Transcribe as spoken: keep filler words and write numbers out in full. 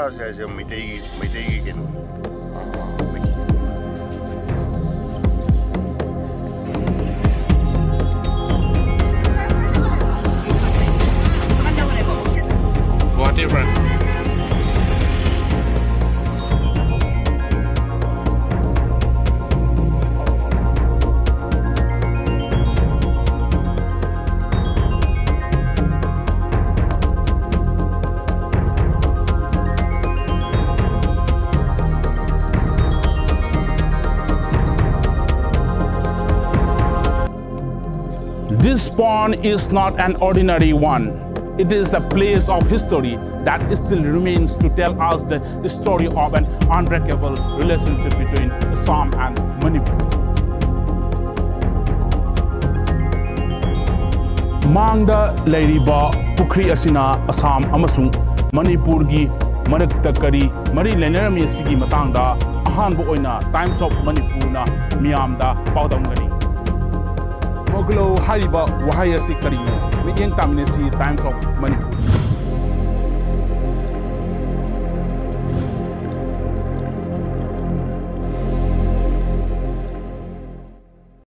से से मिटेगी मिटेगी के whatever. This pond is not an ordinary one. It is a place of history that still remains to tell us the story of an unbreakable relationship between Assam and Manipur. Mangda Lairiba Pukri Asina Assam Amasung Manipur gi Marakta Kari Mari Lenerami Sigi Matanga Ahanbo Oina Times of Manipur na Miyamda Paudamgani. Moglo Hariba Wahaya Sikarino, Miyan Tamnesi Times of Manipur.